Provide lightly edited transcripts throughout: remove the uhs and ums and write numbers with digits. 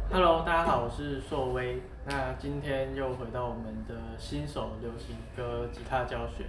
Hello，大家好，我是硕威。那今天又回到我们的新手流行歌吉他教学。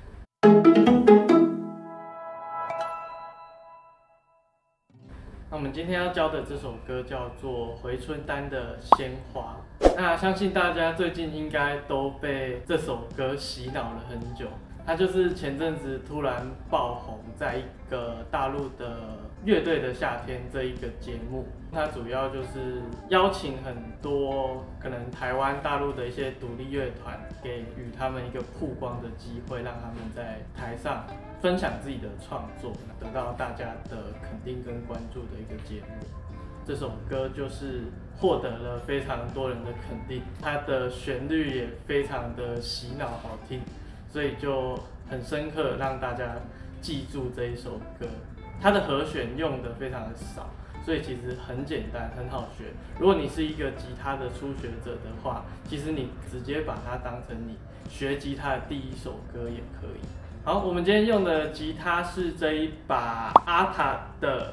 那我们今天要教的这首歌叫做回春丹的《鲜花》。那相信大家最近应该都被这首歌洗脑了很久。它就是前阵子突然爆红，在一个大陆的乐队的夏天这一个节目，它主要就是邀请很多可能台湾、大陆的一些独立乐团，给予他们一个曝光的机会，让他们在台上分享自己的创作，得到大家的肯定跟关注的一个节目。这首歌就是获得了非常多人的肯定，它的旋律也非常的洗脑好听，所以就很深刻让大家记住这一首歌。它的和弦用的非常的少，所以其实很简单，很好学。如果你是一个吉他的初学者的话，其实你直接把它当成你学吉他的第一首歌也可以。好，我们今天用的吉他是这一把阿塔的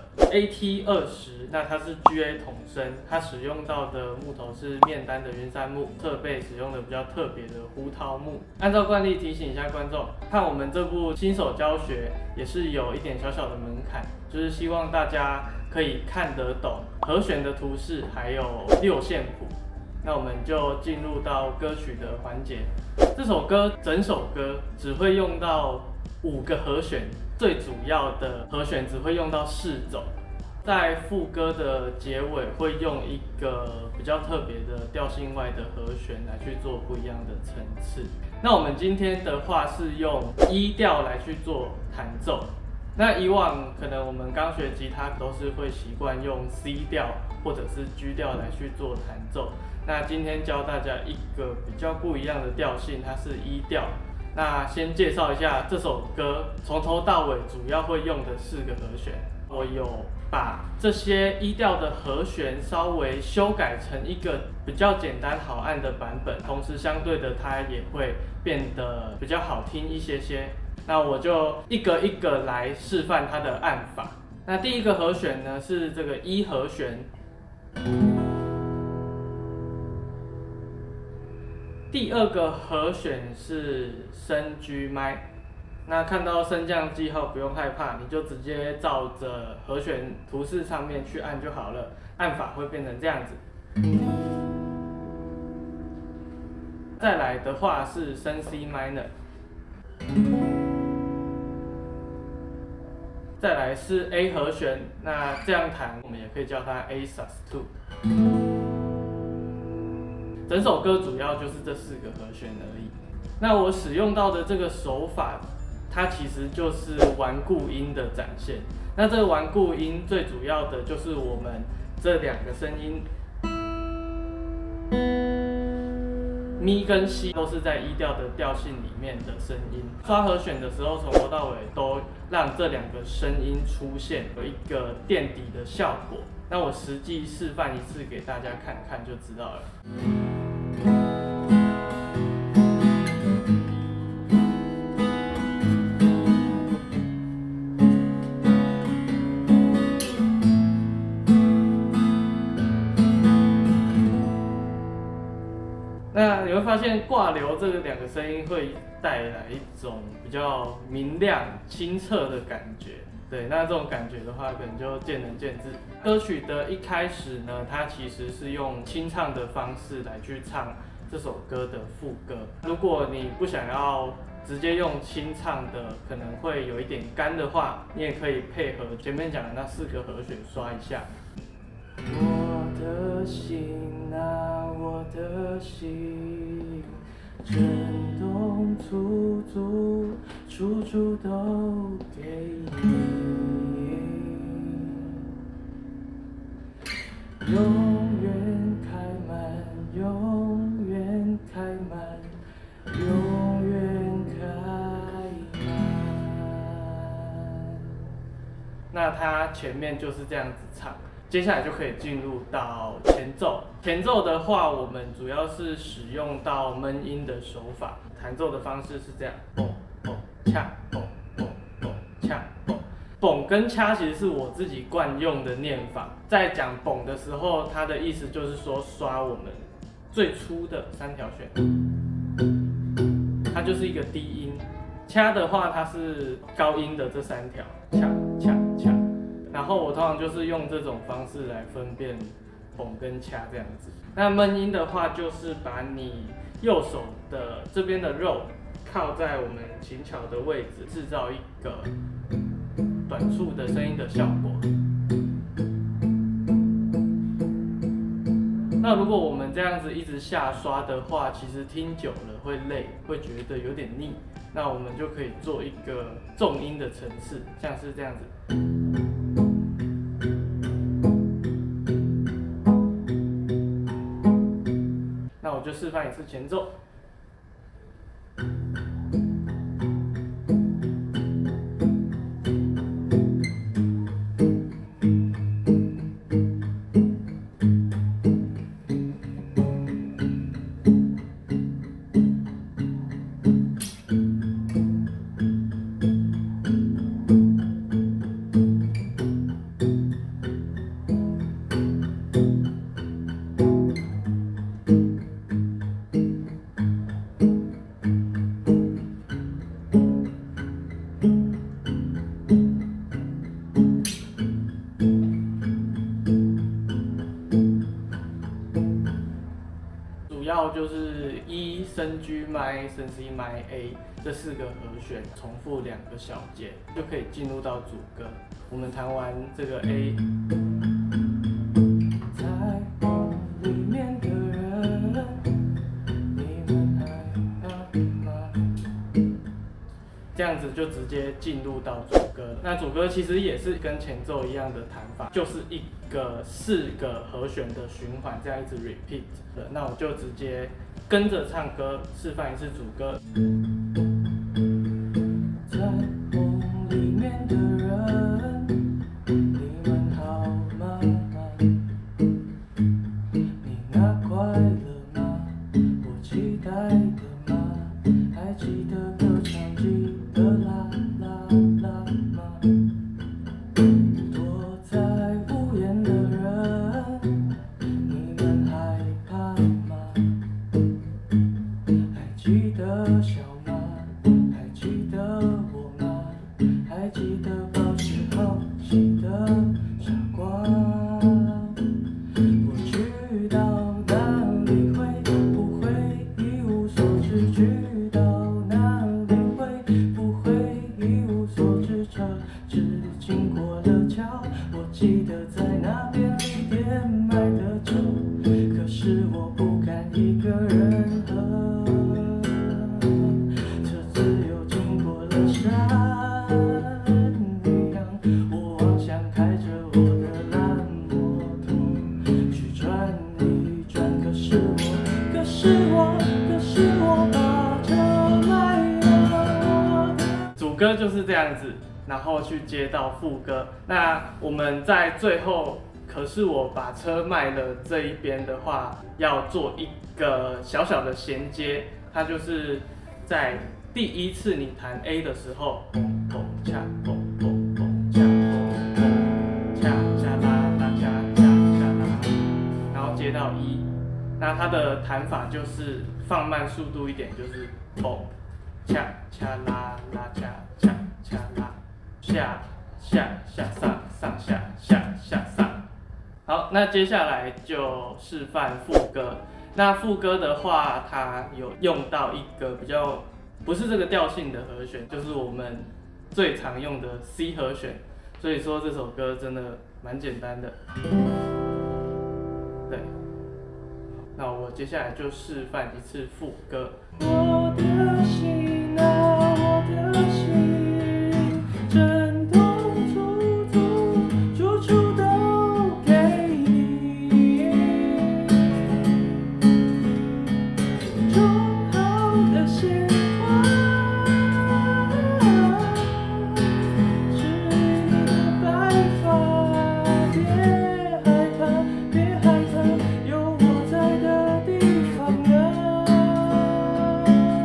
AT20，那它是 GA 筒身，它使用到的木头是面单的云杉木，侧背使用的比较特别的胡桃木。按照惯例提醒一下观众，看我们这部新手教学也是有一点小小的门槛，就是希望大家可以看得懂和弦的图示，还有六线谱。那我们就进入到歌曲的环节。这首歌整首歌只会用到5个和弦，最主要的和弦只会用到4种。在副歌的结尾会用一个比较特别的调性外的和弦来去做不一样的层次。那我们今天的话是用E调来去做弹奏。那以往可能我们刚学吉他都是会习惯用 C 调或者是 G 调来去做弹奏。那今天教大家一个比较不一样的调性，它是E调。那先介绍一下这首歌从头到尾主要会用的4个和弦。我有把这些E调的和弦稍微修改成一个比较简单好按的版本，同时相对的它也会变得比较好听一些些。那我就一个一个来示范它的按法。那第一个和弦呢是这个E和弦，第2个和弦是升 G 麦。那看到升降记号不用害怕，你就直接照着和弦图示上面去按就好了，按法会变成这样子。再来的话是升 C minor。再来是 A 和弦，那这样弹我们也可以叫它 A sus2。整首歌主要就是这4个和弦而已。那我使用到的这个手法，它其实就是顽固音的展现。那这个顽固音最主要的就是我们这2个声音。咪跟西都是在E调的调性里面的声音，刷和弦的时候从头到尾都让这2个声音出现，有一个垫底的效果。那我实际示范一次给大家看看就知道了。那你会发现挂流这2个声音会带来一种比较明亮、清澈的感觉。对，那这种感觉的话，可能就见仁见智。歌曲的一开始呢，它其实是用清唱的方式来去唱这首歌的副歌。如果你不想要直接用清唱的，可能会有一点干的话，你也可以配合前面讲的那4个和弦刷一下。我的心啊，我的心，震动处处，处处都给你，永远开满，永远开满，永远开满。那它前面就是这样子唱。接下来就可以进入到前奏。前奏的话，我们主要是使用到闷音的手法，弹奏的方式是这样，嘣嘣恰嘣嘣嘣恰嘣。 蹦跟掐其实是我自己惯用的念法，在讲蹦的时候，它的意思就是说刷我们最粗的3条弦，它就是一个低音。掐的话，它是高音的这3条，掐掐掐。然后我通常就是用这种方式来分辨蹦跟掐这样子。那闷音的话，就是把你右手的这边的肉靠在我们琴桥的位置，制造一个短促的声音的效果。那如果我们这样子一直下刷的话，其实听久了会累，会觉得有点腻。那我们就可以做一个重音的层次，像是这样子。那我就示范一次前奏。主要就是E、升 G 麦、升 C 麦、A 这4个和弦，重复2个小节，就可以进入到主歌。我们弹完这个 A， 彩虹里面的人，你们还好吗？这样子就直接进入到主歌了。那主歌其实也是跟前奏一样的弹法，就是一个4个和弦的循环，这样一直 repeat。那我就直接跟着唱歌，示范一次主歌。彩虹里面的人，你们好吗？你那快乐吗？我期待的吗？还记得歌唱机的啦啦啦吗？躲在屋檐的人，你们害怕吗？还记得笑吗？还记得我吗？还记得保持好奇的傻瓜？我去到哪里会不会一无所知？去到哪里会不会一无所知？车只经过了桥，我记得在那便利店买的酒，可是我不敢一个人喝。车子又经过了山羊，我妄想开着我的蓝摩托去转一转，可是我把车卖了。主歌就是这样子，然后去接到副歌。那我们在最后，可是我把车卖了这一边的话，要做一个小小的衔接，它就是在第1次你弹 A 的时候，嘣嘣恰嘣嘣嘣恰嘣嘣恰恰啦啦恰恰恰啦，然后接到E，那它的弹法就是放慢速度一点，就是嘣恰恰啦啦恰恰恰啦，下下下上上下下下上。好，那接下来就示范副歌。那副歌的话，它有用到一个比较不是这个调性的和弦，就是我们最常用的 C 和弦。所以说这首歌真的蛮简单的。对，那我接下来就示范一次副歌。我的心啊，我的心，震动处处，处处都给你。种好的鲜花，是你的白发，别害怕，别害怕，有我在的地方啊。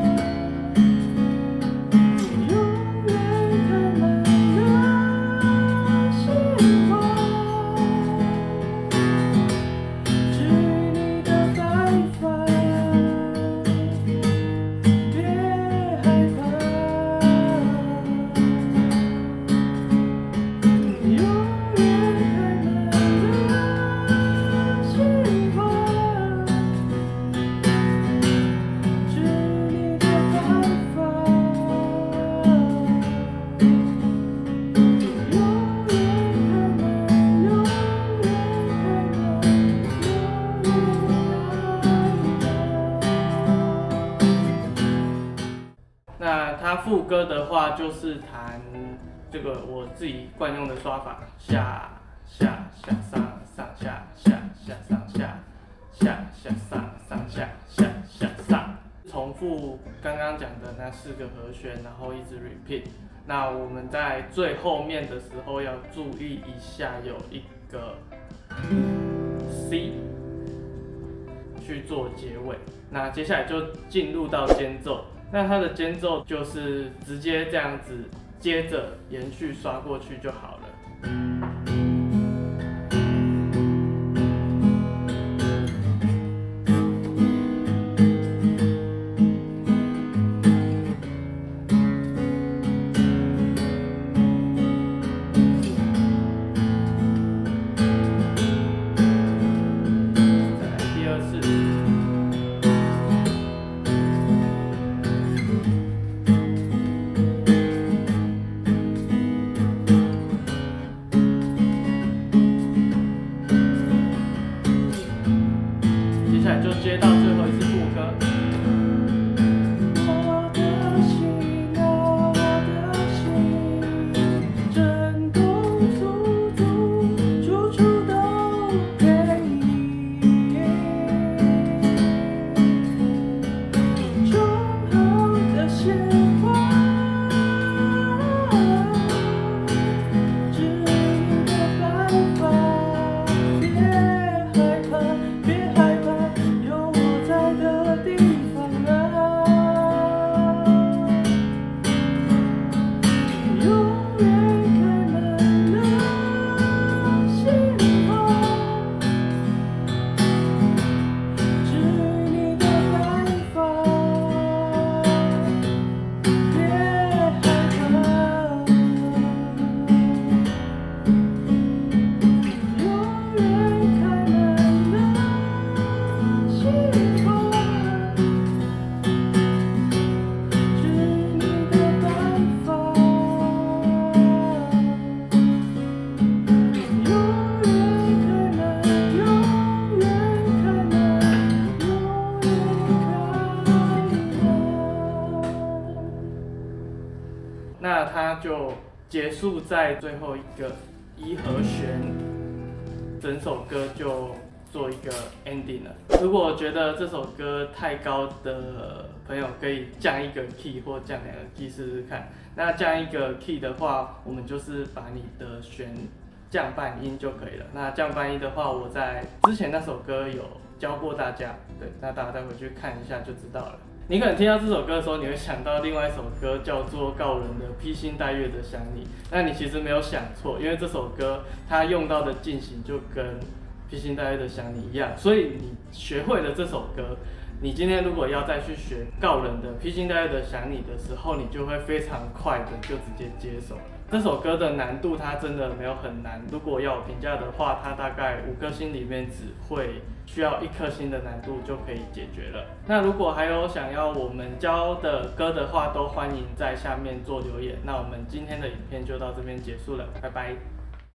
副歌的话就是弹这个我自己惯用的刷法，下下下上上下下下上下下下上上下下下上，重复刚刚讲的那4个和弦，然后一直 repeat。那我们在最后面的时候要注意一下，有一个 C 去做结尾。那接下来就进入到间奏，那它的间奏就是直接这样子接着延续刷过去就好了。就接到最后一次副歌。我的心啊，我的心，震动速度处处都给你。忠厚的鲜花，指引的白发，别害怕，别害怕。的地方啊，永远开满了鲜花，织你的白发，别害怕，永远开满了鲜花。那它就结束在最后一个1和弦，整首歌就做一个 ending 了。如果觉得这首歌太高的朋友，可以降一个 key 或降2个 key 试试看。那降一个 key 的话，我们就是把你的弦降半音就可以了。那降半音的话，我在之前那首歌有教过大家，对，那大家再回去看一下就知道了。你可能听到这首歌的时候，你会想到另外一首歌叫做告人的《披星戴月的想你》，那你其实没有想错，因为这首歌它用到的进行就跟《披星戴月的想你》一样，所以你学会了这首歌，你今天如果要再去学告人的《披星戴月的想你》的时候，你就会非常快的就直接接手。这首歌的难度它真的没有很难，如果要评价的话，它大概5颗星里面只会需要1颗星的难度就可以解决了。那如果还有想要我们教的歌的话，都欢迎在下面做留言。那我们今天的影片就到这边结束了，拜拜。